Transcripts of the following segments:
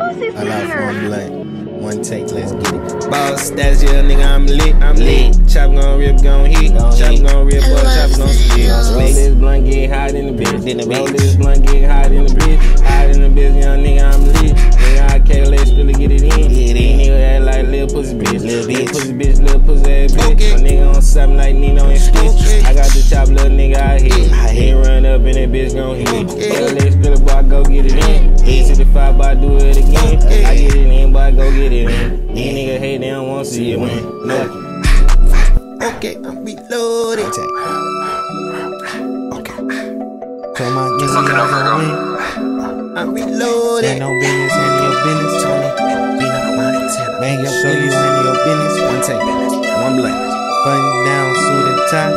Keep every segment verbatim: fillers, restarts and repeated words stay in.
I like one blunt, one take, let's get it. Boss status, yeah, nigga, I'm lit, I'm lit. Chop gon' rip, gon' hit, chop gon' rip, boy, chop gon' split. Roll this blunt, get hot in the bitch. Roll this blunt, get hot in the bitch. Hot in the bitch, young nigga, I'm lit. Nigga, I can't let really get it in. Nigga act like lil' pussy bitch, lil' bitch, pussy bitch, lil' pussy ass bitch. My nigga on something like Nino and Stitch. I got the chop, lil' nigga, I hit. He run up and that bitch gon' hit. Nigga, let's really, boy, go get it in. eight sixty-five, boy, I do it again. I get it in, boy, go get it in. These niggas hate, they don't want to see it win. No. Okay, I'm reloaded. Okay. Told my niggas I'm gonna win. I'm reloaded. Ain't no business, ain't your business. Tony, beat up my tip. Man, yo, show you ain't your business. One take, one blank. Button down, suit and tie.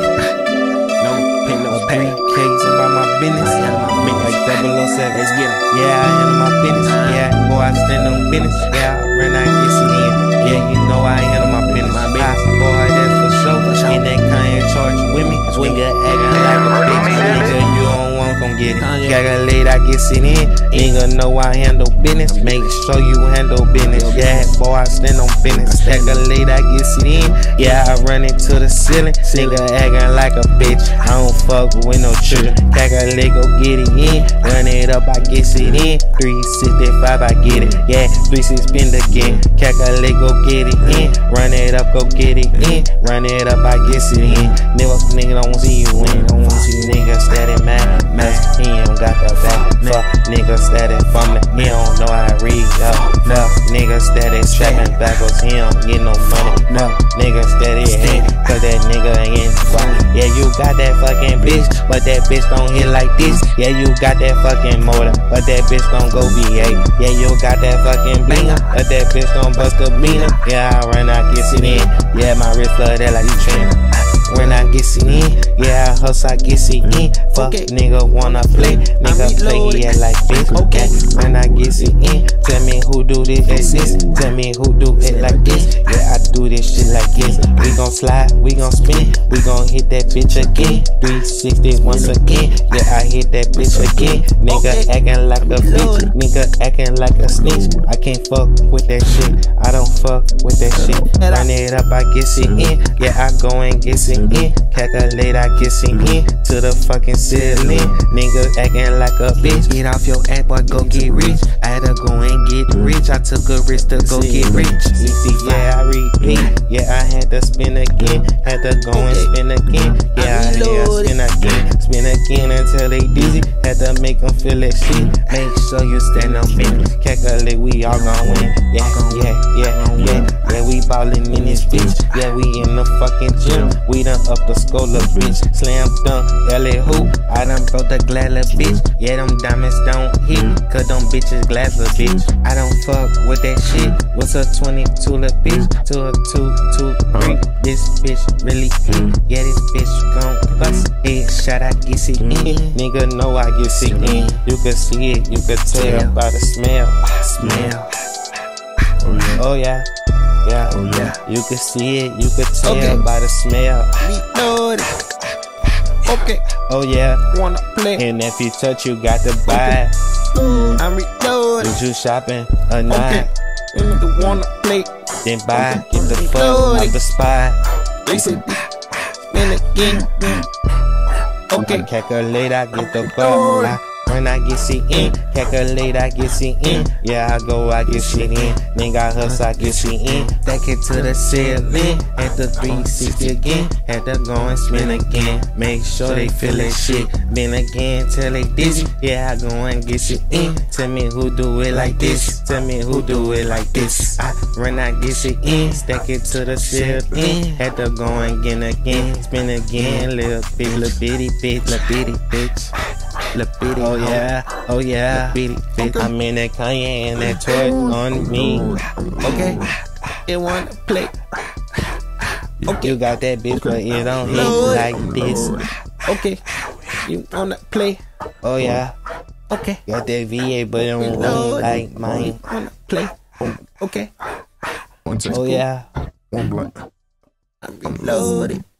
No pin, no pain. Cakes about my business. I handle my business like double oh seven. Let's get 'em. Yeah, I handle my business. Yeah, boy, I stand on business. Yeah, I run, I get it in. Yeah, you know I handle my business. My business, boy, that's for sure. In that Kanye charge with me. Nigga acting like a bitch. Nigga, you don't want, gon' get it. Calculate, I get it in. Nigga know I handle business. Make sure you handle business. Yeah, boy, I stand on business. Calculate, I get it in. Yeah, I run into the ceiling. Nigga acting like a bitch. I don't fuck with no children. Calculate, go get it in. Run it up, I get it in. three sixty-five, I get it. Yeah, three six spin again. Calculate, go get it in. Run it up, go get it in. Run it up, I get it in. Nigga, nigga don't see you win. Don't want to see nigga steady mad. Mess, he don't got the back. Fuck, nigga steady fumbling. He don't know how to read up. Fuck, nigga steady strapping backwards. He don't get no money. Fuck, nigga steady hate. Cause that nigga ain't fuck. Yeah, you got that fucking bitch, but that bitch don't hit like this. Yeah, you got that fucking motor, but that bitch don't go V eight. Yeah, you got that fucking blinger, but that bitch don't bust a beaner. Yeah, I run, I get it in. Yeah, my wrist flooded like you trainer. When I get it in, yeah, I hustle, I get it in. Fuck, okay. Nigga wanna play, nigga play, yeah, like this. Okay, when I get it in, tell me who do this, this. Tell me who do it like this. Yeah, I do this shit like this. We gon' slide, we gon' spin, we gon' hit that bitch again. three sixty once again, yeah, I hit that bitch again. Nigga acting like a bitch, nigga acting like a snitch. I can't fuck with that shit, I don't fuck with that shit. Run it up, I get it in, yeah, I go and get it in. Calculate, I get it in to the fucking ceiling. Nigga acting like a bitch. Get off your ass, boy, go get rich. I had to go and get rich. I took a risk to go get rich. Yeah, I repeat. Yeah, I had to spin again. Had to go and spin again. Yeah, I had to spin again. Spin again until they dizzy. Had to make them feel that shit. Make sure you stand on business. Calculate, we all gon' win. Yeah, yeah, yeah, yeah. Yeah, we ballin' in this bitch. Yeah, we in the fucking gym. We done up the skull of bitch. Slam dunk, L A hoop. I done broke the glass of bitch. Yeah, them diamonds don't hit. Cause them bitches glass of bitch. I don't fuck with that shit. What's a twenty-two little bitch? To a two, two, three. This bitch really hit. Yeah, this bitch gon' bust. Headshot, I get it in. Nigga know I get it in. You can see it, you can tell by the smell. Smell. Oh yeah. Yeah, oh, yeah, you can see it, you can tell okay. By the smell. Reloaded. Okay. Oh yeah, wanna play. And if you touch, you got to buy. Okay. I'm reloaded. Was you shopping or not? Okay. And if you wanna play, then buy. Okay. Get the fuck out the spot. They said, spin again. Okay. Calculate, I get the fuck. When I get it in, calculate, I get it in. Yeah, I go, I get shit in. Nigga, I hustle, I get shit in. Back into the ceiling, at the three sixty again. Had to go and spin again. Make sure they feel that shit. Been again till they dizzy. Yeah, I go and get it in. Tell me who do it like this. Tell me who do it like this. I run, I get it in. Stack it to the ceiling. Had to go and get again. Spin again, little bit, little bitty bitch, little bitty bitch. Lil' bitty, oh yeah, oh yeah, bitty, bitty. I'm in that Kanye and that toy on me. Okay, it wanna play. Okay, you got that bitch, but it don't hit like this. Okay, you wanna play? Oh yeah. Okay, got that V A, but it don't run like mine. Wanna play? Okay. Oh yeah. I'm reloaded.